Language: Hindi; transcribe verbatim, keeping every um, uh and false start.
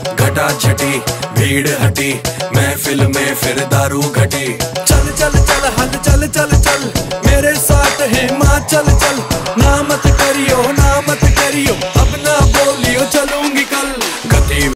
घटा छटी भीड़ हटी, महफिल में फिर दारू घटी। चल चल चल हल चल चल चल, मेरे साथ है माँ चल चल, ना मत करियो ना